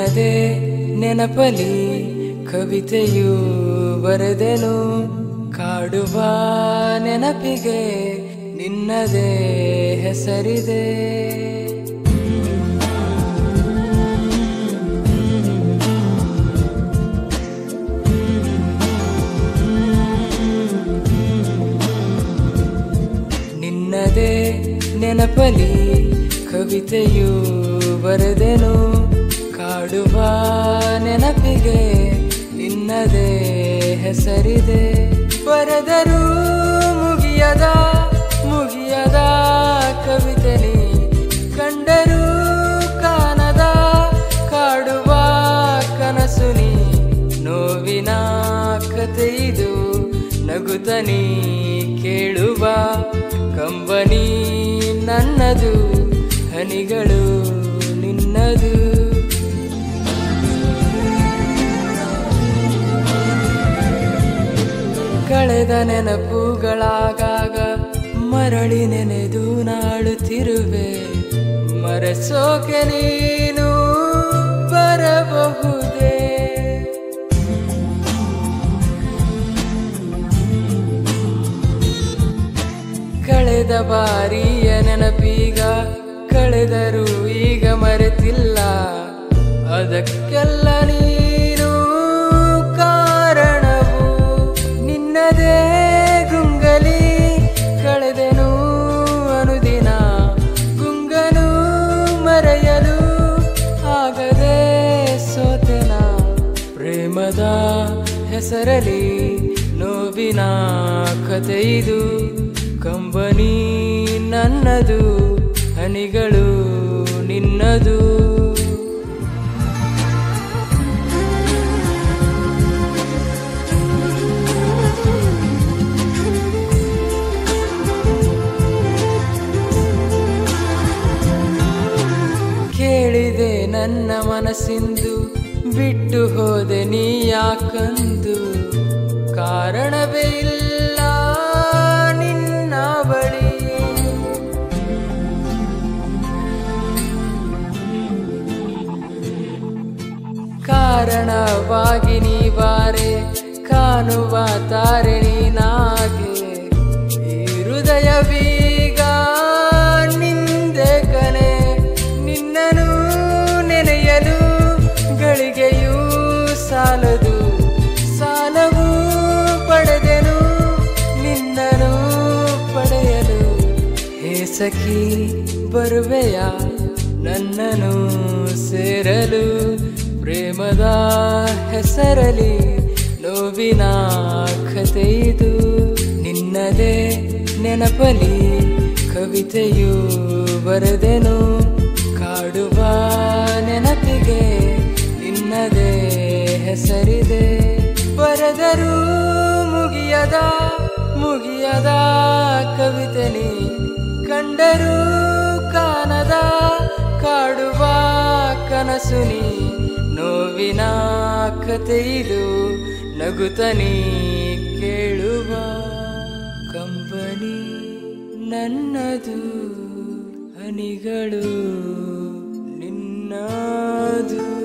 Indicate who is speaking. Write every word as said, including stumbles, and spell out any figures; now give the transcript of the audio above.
Speaker 1: ನಿನ್ನದೇ ನೆನಪಲಿ ಕವಿತೆಯು ಬರೆದೆನು ಕಾಡುವ ನೆನಪಿಗೆ ನಿನ್ನದೇ ಹೆಸರಿದೆ. ನಿನ್ನದೇ ನೆನಪಲಿ ಕವಿತೆಯು ಬರೆದೆನು ಕಾಡುವ ನೆನಪಿಗೆ ನಿನ್ನದೇ ಹೆಸರಿದೆ. ಬರೆದರೂ ಮುಗಿಯದ ಮುಗಿಯದ ಕವಿತೆನಿ ಕಂಡರೂ ಕಾಣದ ಕಾಡುವ ಕನಸುನಿ ನೋವಿನ ಕಥೆಯಿದು ನಗುತ್ತನಿ ಕೇಳುವ ಕಂಬನಿ ನನ್ನದು ಹನಿಗಳು ನಿನ್ನದು. ಕಳೆದ ನೆನಪುಗಳಾಗಾಗ ಮರಳಿ ನೆನೆದು ನಾಳುತ್ತಿರುವೆ. ಮರೆಸೋಕೆ ನೀನು ಬರಬಹುದೇ? ಕಳೆದ ಬಾರಿಯ ನೆನಪೀಗ ಕಳೆದರೂ ಈಗ ಮರೆತಿಲ್ಲ. ಅದಕ್ಕೆಲ್ಲ ನೀನು ಕಾರಣವು ನಿನ್ನದೇ ಗುಂಗಲಿ ಕಳೆದೆನು ಅನುದಿನ ಗುಂಗನು ಮರೆಯಲು ಆಗದೆ ಸೋತೆನ. ಪ್ರೇಮದ ಹೆಸರಲಿ ನೋವಿನ ಕಥೆಯಿದು ಕಂಬನಿ ನನ್ನದು ಹನಿಗಳು ನಿನ್ನದು. ಕೇಳಿದೆ ನನ್ನ ಮನಸ್ಸಿಂದು ಬಿಟ್ಟು ಹೋದೆ ನೀ ಯಾಕಂದು. ಕಾರಣವೇ ಇಲ್ಲ ನಿನ್ನ ಬಳಿ. ಕಾರಣವಾಗಿ ನೀ ಬಾರೆ ಕಾಣುವ ತಾರೆ ನೀನಾಗೆ. ಈ ಹೃದಯ ಬೀಗ ನಿಂದೆ ಕನೆ ನಿನ್ನನು ನೆನೆಯಲು ಗಳಿಗೆಯೂ ಸಾಲದು. ಸಾಲವೂ ಪಡೆದೆನು ನಿನ್ನನು ಪಡೆಯಲು. ಹೇ ಸಖಿ ಬರುವೆಯ ನನ್ನನು ಸೇರಲು. ಪ್ರೇಮದ ಹೆಸರಲಿ ನೋವಿನ ಕಥೆಯಿದು ನಿನ್ನದೇ ನೆನಪಲಿ ಕವಿತೆಯು ಬರೆದೆನು ಕಾಡುವ ನೆನಪಿಗೆ ನಿನ್ನದೇ ಹೆಸರಿದೆ. ಬರೆದರೂ ಮುಗಿಯದ ಮುಗಿಯದ ಕವಿತೆನಿ ಕಂಡರೂ ಕಾಣದ ಕಾಡುವ ಕನಸುನಿ ನೋವಿನ ಕಥೆಯಿದು ನಗುತ್ತನಿ ಕೇಳುವ ಕಂಬನಿ ನನ್ನದು ಹನಿಗಳು ನಿನ್ನದು.